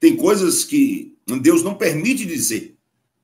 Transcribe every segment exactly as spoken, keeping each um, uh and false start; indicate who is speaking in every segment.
Speaker 1: Tem coisas que Deus não permite dizer.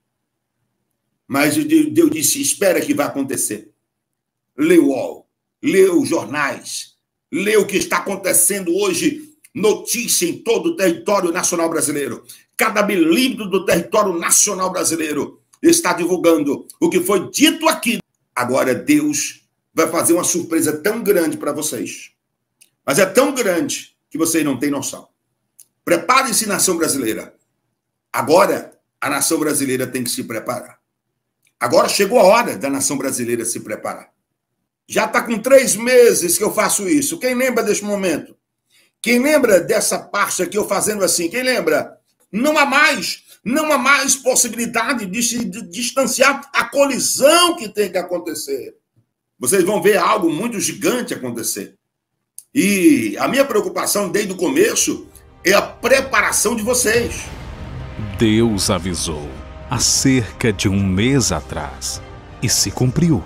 Speaker 1: Mas Deus disse, espera que vai acontecer. Lê o U O L, lê os jornais, lê o que está acontecendo hoje, notícia em todo o território nacional brasileiro. Cada milímetro do território nacional brasileiro está divulgando o que foi dito aqui. Agora Deus vai fazer uma surpresa tão grande para vocês. Mas é tão grande que vocês não têm noção. Prepare-se, nação brasileira. Agora a nação brasileira tem que se preparar. Agora chegou a hora da nação brasileira se preparar. Já está com três meses que eu faço isso. Quem lembra desse momento? Quem lembra dessa parte aqui eu fazendo assim? Quem lembra? Não há mais, não há mais possibilidade de se distanciar a colisão que tem que acontecer. Vocês vão ver algo muito gigante acontecer. E a minha preocupação desde o começo é a preparação de vocês.
Speaker 2: Deus avisou há cerca de um mês atrás e se cumpriu.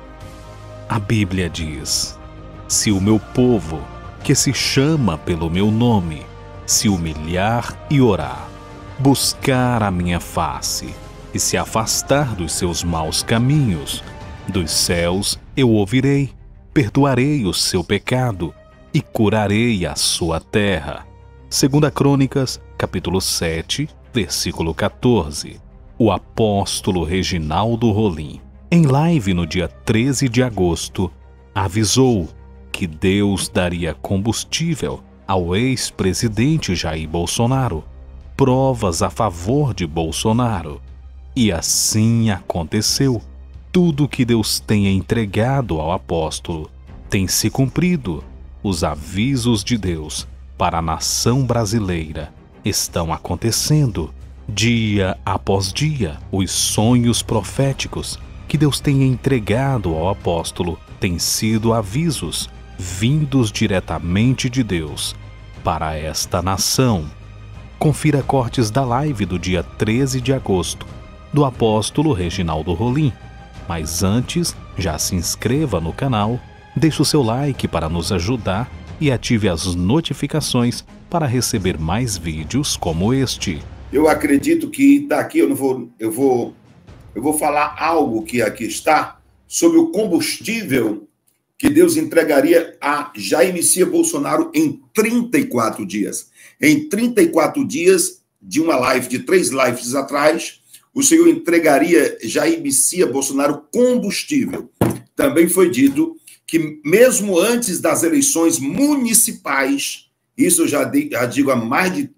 Speaker 2: A Bíblia diz: se o meu povo, que se chama pelo meu nome, se humilhar e orar, buscar a minha face e se afastar dos seus maus caminhos, dos céus eu ouvirei, perdoarei o seu pecado e curarei a sua terra. Segunda Crônicas, capítulo sete, versículo quatorze. O apóstolo Reginaldo Rolim, em live no dia treze de agosto, avisou que Deus daria combustível ao ex-presidente Jair Bolsonaro, provas a favor de Bolsonaro. E assim aconteceu. Tudo que Deus tenha entregado ao apóstolo tem se cumprido. Os avisos de Deus para a nação brasileira estão acontecendo. Dia após dia, os sonhos proféticos que Deus tenha entregado ao apóstolo têm sido avisos vindos diretamente de Deus para esta nação. Confira cortes da live do dia treze de agosto do apóstolo Reginaldo Rolim. Mas antes, já se inscreva no canal, deixe o seu like para nos ajudar e ative as notificações para receber mais vídeos como este.
Speaker 1: Eu acredito que daqui eu não vou, eu vou, eu vou falar algo que aqui está sobre o combustível que Deus entregaria a Jair Messias Bolsonaro em trinta e quatro dias. Em trinta e quatro dias de uma live, de três lives atrás, o Senhor entregaria Jair Messias Bolsonaro combustível. Também foi dito que mesmo antes das eleições municipais, isso eu já digo há mais de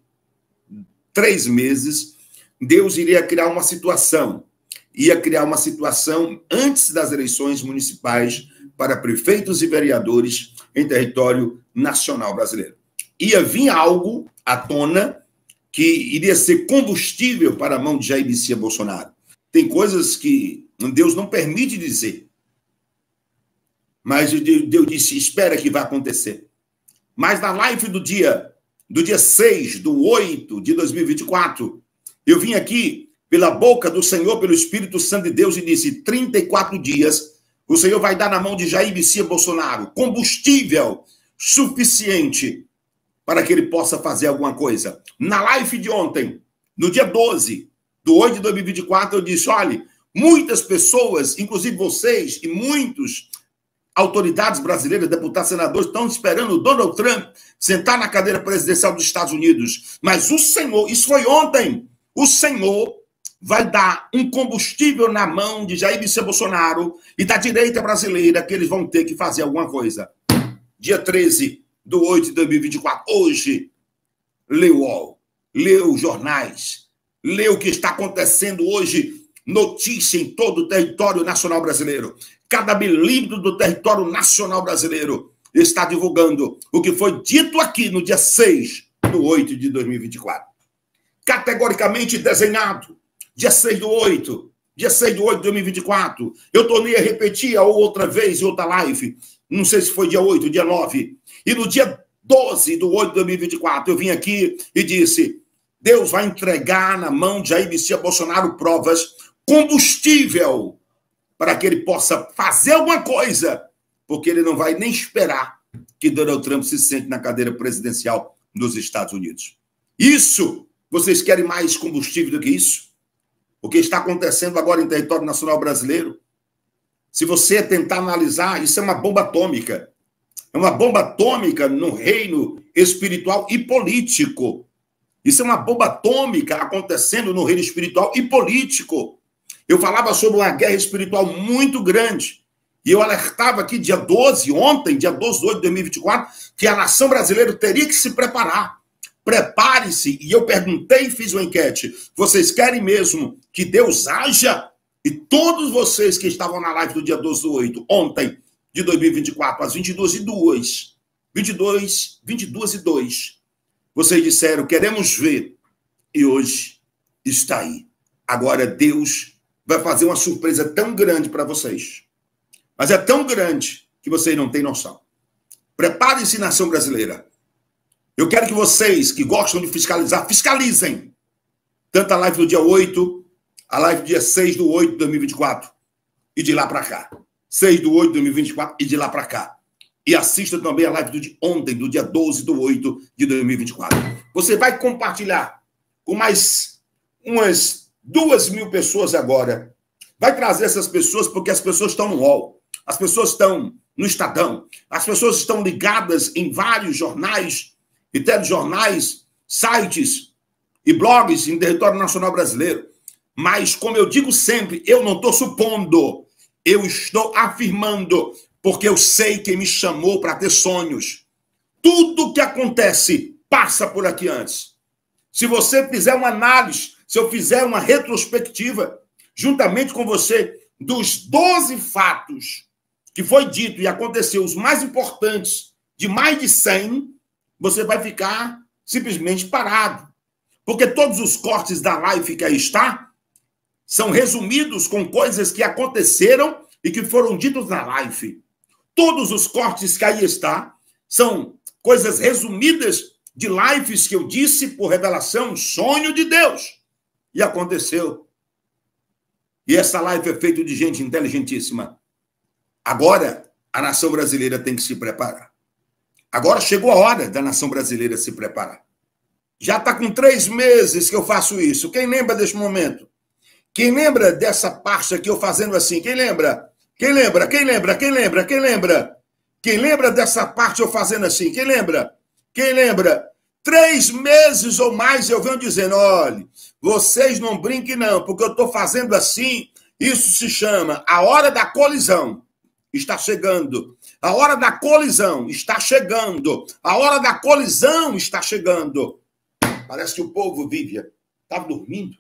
Speaker 1: três meses, Deus iria criar uma situação, ia criar uma situação antes das eleições municipais para prefeitos e vereadores em território nacional brasileiro. Ia vir algo à tona que iria ser combustível para a mão de Jair Messias Bolsonaro. Tem coisas que Deus não permite dizer. Mas Deus disse, espera que vai acontecer. Mas na live do dia, do dia seis do oito de dois mil e vinte e quatro, eu vim aqui pela boca do Senhor, pelo Espírito Santo de Deus, e disse, trinta e quatro dias, o Senhor vai dar na mão de Jair Messias Bolsonaro combustível suficiente para que ele possa fazer alguma coisa. Na live de ontem, no dia doze do oito de dois mil e vinte e quatro, eu disse, olha, muitas pessoas, inclusive vocês e muitos autoridades brasileiras, deputados, senadores, estão esperando o Donald Trump sentar na cadeira presidencial dos Estados Unidos. Mas o Senhor, isso foi ontem, o Senhor vai dar um combustível na mão de Jair Messias Bolsonaro e da direita brasileira que eles vão ter que fazer alguma coisa. Dia treze do oito de dois mil e vinte e quatro, hoje, lê o U O L, lê os jornais, lê o que está acontecendo hoje, notícia em todo o território nacional brasileiro. Cada milímetro do território nacional brasileiro está divulgando o que foi dito aqui no dia seis do oito de dois mil e vinte e quatro. Categoricamente desenhado, dia seis do oito, dia seis do oito de dois mil e vinte e quatro. Eu tornei a repetir a outra vez em outra live, não sei se foi dia oito, dia nove. E no dia doze do oito de dois mil e vinte e quatro, eu vim aqui e disse, Deus vai entregar na mão de Jair Messias Bolsonaro provas, combustível, para que ele possa fazer alguma coisa, porque ele não vai nem esperar que Donald Trump se sente na cadeira presidencial dos Estados Unidos. Isso Vocês querem mais combustível do que isso? O que está acontecendo agora em território nacional brasileiro? Se você tentar analisar, isso é uma bomba atômica. É uma bomba atômica no reino espiritual e político. Isso é uma bomba atômica acontecendo no reino espiritual e político. Eu falava sobre uma guerra espiritual muito grande. E eu alertava aqui, dia doze, ontem, dia doze de oito de dois mil e vinte e quatro, que a nação brasileira teria que se preparar. Prepare-se. E eu perguntei e fiz uma enquete. Vocês querem mesmo que Deus haja? E todos vocês que estavam na live do dia doze do oito, ontem, de dois mil e vinte e quatro, às vinte e duas e duas, vinte e duas, vinte e duas e dois, vocês disseram, queremos ver. E hoje está aí. Agora Deus vai fazer uma surpresa tão grande para vocês. Mas é tão grande que vocês não têm noção. Preparem-se, nação brasileira. Eu quero que vocês que gostam de fiscalizar, fiscalizem. Tanto a live do dia oito, a live do dia seis do oito de dois mil e vinte e quatro. E de lá para cá. seis do oito de dois mil e vinte e quatro e de lá para cá. E assista também a live do de ontem, do dia doze do oito de dois mil e vinte e quatro. Você vai compartilhar com mais umas duas mil pessoas agora. Vai trazer essas pessoas porque as pessoas estão no U O L. As pessoas estão no Estadão. As pessoas estão ligadas em vários jornais e telejornais, sites e blogs em território nacional brasileiro. Mas, como eu digo sempre, eu não estou supondo, eu estou afirmando, porque eu sei quem me chamou para ter sonhos. Tudo que acontece passa por aqui antes. Se você fizer uma análise, se eu fizer uma retrospectiva, juntamente com você, dos doze fatos que foi dito e aconteceu, os mais importantes, de mais de cem, você vai ficar simplesmente parado. Porque todos os cortes da live que aí está são resumidos com coisas que aconteceram e que foram ditos na live. Todos os cortes que aí está são coisas resumidas de lives que eu disse por revelação, sonho de Deus. E aconteceu. E essa live é feita de gente inteligentíssima. Agora, a nação brasileira tem que se preparar. Agora chegou a hora da nação brasileira se preparar. Já está com três meses que eu faço isso. Quem lembra desse momento? Quem lembra dessa parte aqui eu fazendo assim? Quem lembra? Quem lembra? Quem lembra? Quem lembra? Quem lembra? Quem lembra dessa parte eu fazendo assim? Quem lembra? Quem lembra? Três meses ou mais eu venho dizendo, olha, vocês não brinquem não, porque eu estou fazendo assim. Isso se chama a hora da colisão. Está chegando. A hora da colisão está chegando. A hora da colisão está chegando. Parece que o povo, Vivian, estava dormindo.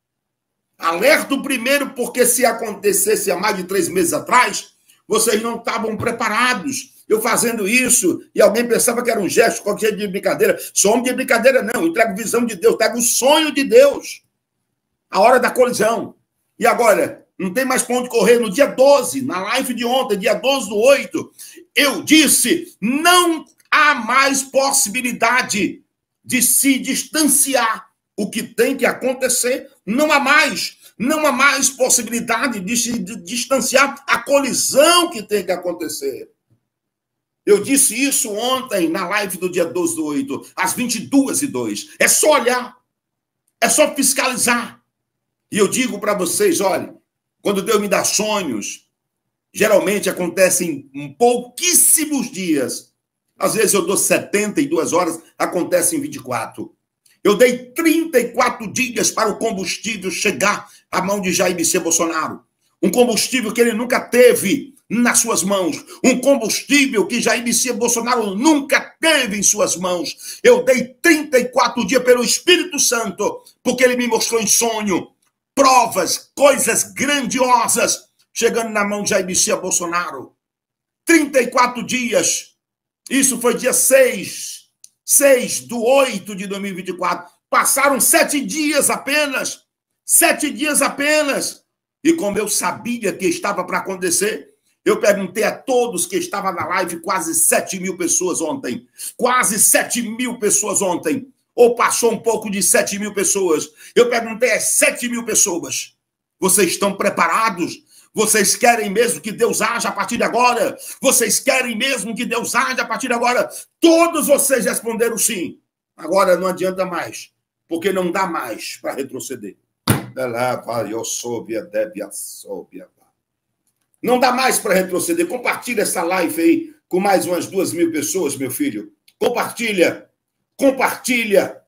Speaker 1: Alerta o primeiro, porque se acontecesse há mais de três meses atrás, vocês não estavam preparados. Eu fazendo isso, e alguém pensava que era um gesto, qualquer de brincadeira. Som de brincadeira, não. Entrego visão de Deus, trago o sonho de Deus. A hora da colisão. E agora, não tem mais para onde correr. No dia doze, na live de ontem, dia doze do oito, eu disse, não há mais possibilidade de se distanciar. O que tem que acontecer, não há mais. Não há mais possibilidade de se distanciar a colisão que tem que acontecer. Eu disse isso ontem na live do dia doze do oito, às vinte e duas e dois. É só olhar. É só fiscalizar. E eu digo para vocês, olha, quando Deus me dá sonhos, geralmente acontecem em pouquíssimos dias. Às vezes eu dou setenta e duas horas, acontece em vinte e quatro. Eu dei trinta e quatro dias para o combustível chegar à mão de Jair Messias Bolsonaro. Um combustível que ele nunca teve nas suas mãos. Um combustível que Jair Messias Bolsonaro nunca teve em suas mãos. Eu dei trinta e quatro dias pelo Espírito Santo, porque ele me mostrou em sonho provas, coisas grandiosas chegando na mão de Jair Messias Bolsonaro. trinta e quatro dias. Isso foi dia seis. seis do oito de dois mil e vinte e quatro. Passaram sete dias apenas. Sete dias apenas. E como eu sabia que estava para acontecer, eu perguntei a todos que estavam na live, quase sete mil pessoas ontem. Quase sete mil pessoas ontem. Ou passou um pouco de sete mil pessoas. Eu perguntei às sete mil pessoas. Vocês estão preparados? Vocês querem mesmo que Deus haja a partir de agora? Vocês querem mesmo que Deus haja a partir de agora? Todos vocês responderam sim. Agora não adianta mais. porque não dá mais para retroceder. Não dá mais para retroceder. Compartilha essa live aí com mais umas duas mil pessoas, meu filho. Compartilha. Compartilha.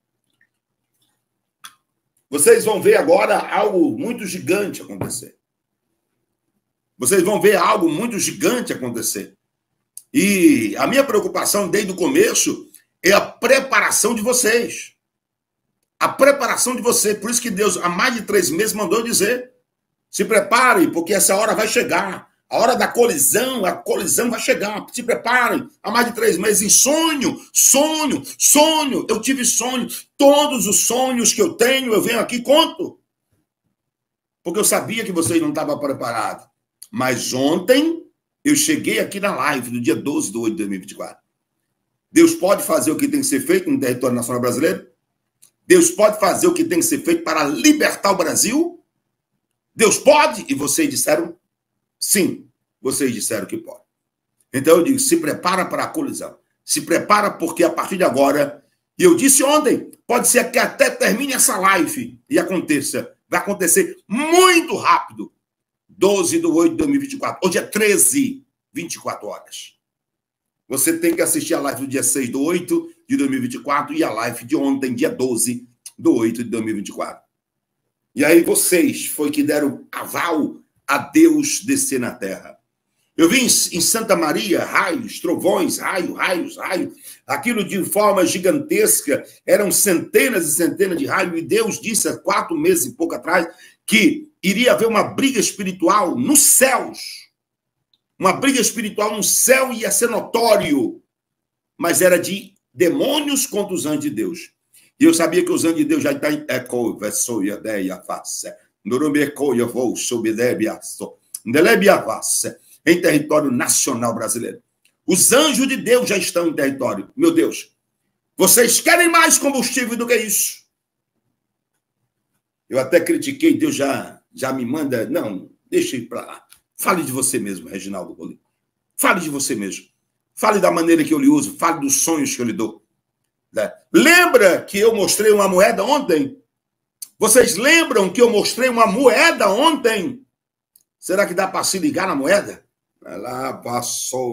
Speaker 1: Vocês vão ver agora algo muito gigante acontecer. Vocês vão ver algo muito gigante acontecer. E a minha preocupação desde o começo é a preparação de vocês. A preparação de vocês. Por isso que Deus, há mais de três meses, mandou dizer: se preparem, porque essa hora vai chegar. A hora da colisão, a colisão vai chegar. Se preparem. Há mais de três meses, em sonho, sonho, sonho. Eu tive sonho. Todos os sonhos que eu tenho, eu venho aqui e conto. Porque eu sabia que vocês não estavam preparados. Mas ontem, eu cheguei aqui na live, no dia doze de oito de dois mil e vinte e quatro. Deus pode fazer o que tem que ser feito no território nacional brasileiro? Deus pode fazer o que tem que ser feito para libertar o Brasil? Deus pode? E vocês disseram sim. Vocês disseram que pode. Então eu digo, se prepara para a colisão. Se prepara porque a partir de agora, e eu disse ontem, pode ser que até termine essa live e aconteça. Vai acontecer muito rápido. doze de oito de dois mil e vinte e quatro. Hoje é treze, vinte e quatro horas. Você tem que assistir a live do dia seis de oito de dois mil e vinte e quatro e a live de ontem, dia doze de oito de dois mil e vinte e quatro. E aí vocês foi que deram aval a Deus descer na terra. Eu vi em Santa Maria raios, trovões, raios, raios, raios. Aquilo de forma gigantesca. Eram centenas e centenas de raios. E Deus disse há quatro meses e pouco atrás que iria haver uma briga espiritual nos céus. Uma briga espiritual no céu ia ser notório. Mas era de demônios contra os anjos de Deus. E eu sabia que os anjos de Deus já estão em território nacional brasileiro. Os anjos de Deus já estão em território. Meu Deus, vocês querem mais combustível do que isso? Eu até critiquei, Deus já, já me manda... Não, deixa ir para lá. Fale de você mesmo, Reginaldo Rolim. Fale de você mesmo. Fale da maneira que eu lhe uso. Fale dos sonhos que eu lhe dou. Lembra que eu mostrei uma moeda ontem? Vocês lembram que eu mostrei uma moeda ontem? Será que dá para se ligar na moeda? Lá passou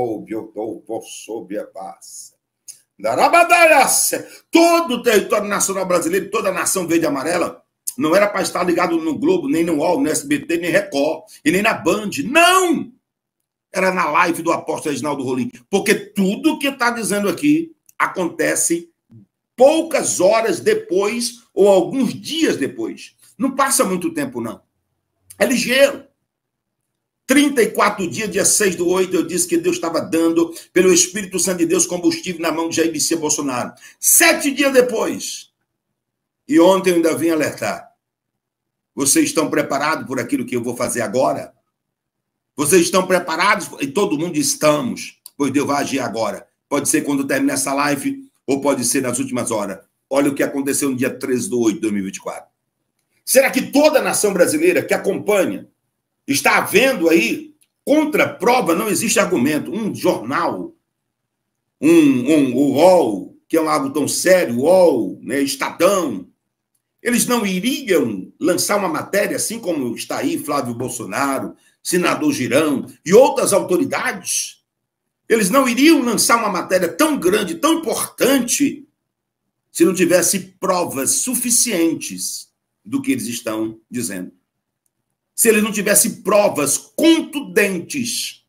Speaker 1: todo o território nacional brasileiro, toda a nação verde e amarela, não era para estar ligado no Globo, nem no U O L, no S B T, nem Record, e nem na Band. Não! Era na live do apóstolo Reginaldo Rolim. Porque tudo que está dizendo aqui acontece poucas horas depois ou alguns dias depois. Não passa muito tempo, não. É ligeiro. trinta e quatro dias, dia seis do oito, eu disse que Deus estava dando, pelo Espírito Santo de Deus, combustível na mão de Jair Messias Bolsonaro. Sete dias depois. E ontem eu ainda vim alertar. Vocês estão preparados por aquilo que eu vou fazer agora? Vocês estão preparados? E todo mundo estamos, pois Deus vai agir agora. Pode ser quando terminar essa live, ou pode ser nas últimas horas. Olha o que aconteceu no dia treze de oito de dois mil e vinte e quatro. Será que toda a nação brasileira que acompanha está vendo aí, contra prova, não existe argumento. Um jornal, um, um, o U O L, que é algo tão sério, o U O L, né, Estadão, eles não iriam lançar uma matéria, assim como está aí Flávio Bolsonaro, senador Girão e outras autoridades? Eles não iriam lançar uma matéria tão grande, tão importante, se não tivesse provas suficientes do que eles estão dizendo. Se eles não tivessem provas contundentes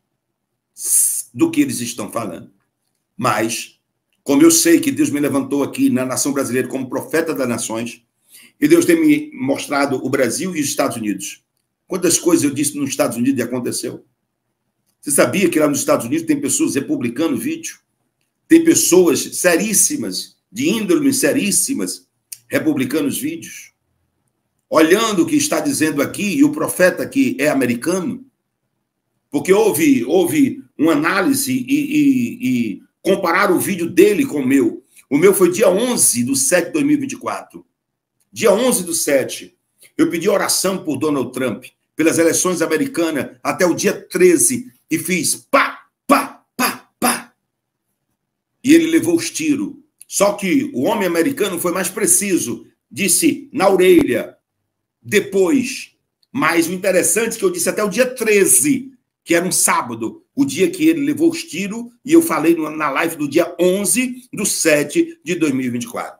Speaker 1: do que eles estão falando. Mas, como eu sei que Deus me levantou aqui na nação brasileira como profeta das nações, e Deus tem me mostrado o Brasil e os Estados Unidos. Quantas coisas eu disse nos Estados Unidos e aconteceu? Você sabia que lá nos Estados Unidos tem pessoas republicando vídeo? Tem pessoas seríssimas, de índole seríssimas, republicando os vídeos? Olhando o que está dizendo aqui, e o profeta que é americano, porque houve, houve uma análise e, e, e comparar o vídeo dele com o meu. O meu foi dia onze de setembro de dois mil e vinte e quatro. Dia onze do sete, eu pedi oração por Donald Trump, pelas eleições americanas, até o dia treze, e fiz pá, pá, pá, pá. E ele levou os tiros Só que o homem americano foi mais preciso, disse na orelha, depois. Mas o interessante é que eu disse até o dia treze, que era um sábado, o dia que ele levou os tiros, e eu falei na live do dia onze de setembro de dois mil e vinte e quatro.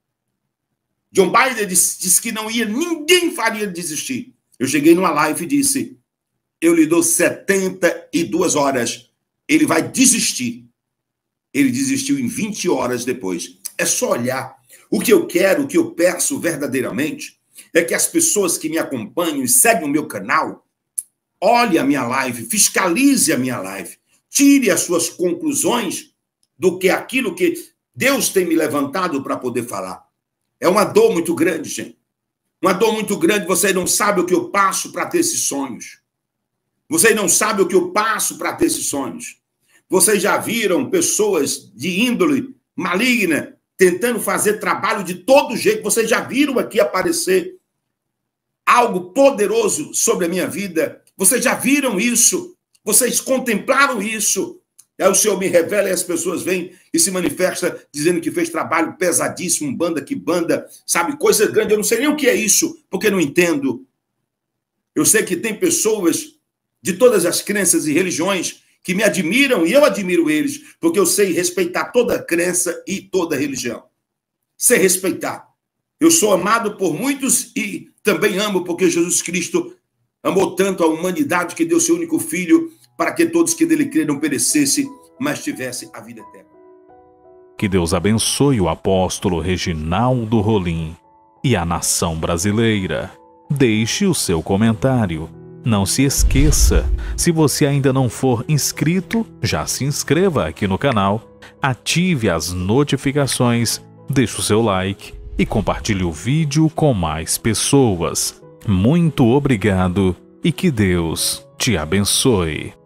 Speaker 1: John Biden disse, disse que não ia, ninguém faria desistir. Eu cheguei numa live e disse, eu lhe dou setenta e duas horas, ele vai desistir. Ele desistiu em vinte horas depois. É só olhar. O que eu quero, o que eu peço verdadeiramente, é que as pessoas que me acompanham e seguem o meu canal, olhe a minha live, fiscalize a minha live, tire as suas conclusões do que aquilo que Deus tem me levantado para poder falar. É uma dor muito grande, gente. Uma dor muito grande, você não sabe o que eu passo para ter esses sonhos. Você não sabe o que eu passo para ter esses sonhos. Vocês já viram pessoas de índole maligna tentando fazer trabalho de todo jeito. Vocês já viram aqui aparecer algo poderoso sobre a minha vida. Vocês já viram isso. Vocês contemplaram isso. Aí o Senhor me revela e as pessoas vêm e se manifestam dizendo que fez trabalho pesadíssimo, banda que banda, sabe, coisa grande. Eu não sei nem o que é isso, porque não entendo. Eu sei que tem pessoas de todas as crenças e religiões que me admiram e eu admiro eles, porque eu sei respeitar toda crença e toda religião. Sei respeitar. Eu sou amado por muitos e também amo porque Jesus Cristo amou tanto a humanidade que deu seu único filho para que todos que nele crêem não perecessem, mas tivessem a vida eterna.
Speaker 2: Que Deus abençoe o apóstolo Reginaldo Rolim e a nação brasileira. Deixe o seu comentário. Não se esqueça, se você ainda não for inscrito, já se inscreva aqui no canal, ative as notificações, deixe o seu like e compartilhe o vídeo com mais pessoas. Muito obrigado e que Deus te abençoe.